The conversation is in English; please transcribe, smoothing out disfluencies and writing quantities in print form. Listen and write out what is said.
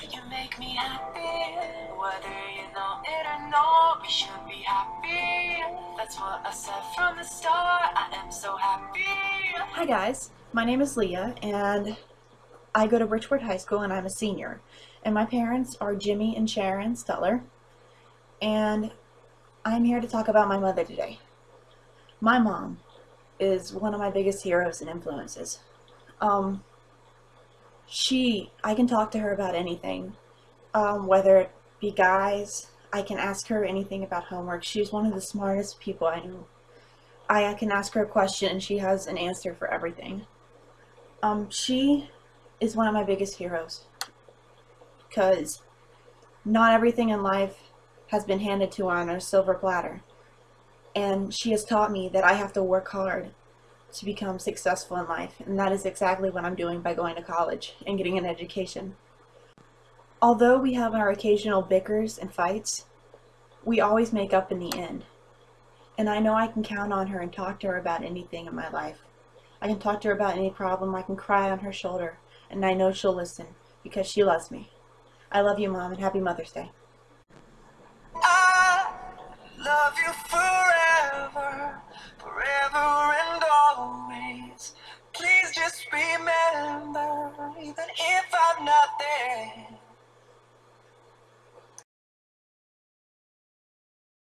You make me happy, whether you know it or not, we should be happy. That's what I said from the start, I am so happy. Hi guys, my name is Leah and I go to Bridgeport High School and I'm a senior. And my parents are Jimmy and Sharon Steller. And I'm here to talk about my mother today. My mom is one of my biggest heroes and influences. I can talk to her about anything, whether it be guys. I can ask her anything about homework. She's one of the smartest people I know. I can ask her a question and she has an answer for everything. She is one of my biggest heroes because not everything in life has been handed to her on a silver platter. And she has taught me that I have to work hard to become successful in life. And that is exactly what I'm doing by going to college and getting an education. Although we have our occasional bickers and fights, we always make up in the end. And I know I can count on her and talk to her about anything in my life. I can talk to her about any problem. I can cry on her shoulder. And I know she'll listen because she loves me. I love you, Mom, and happy Mother's Day. I love you forever, forever and always. Please just remember, even if I'm not there,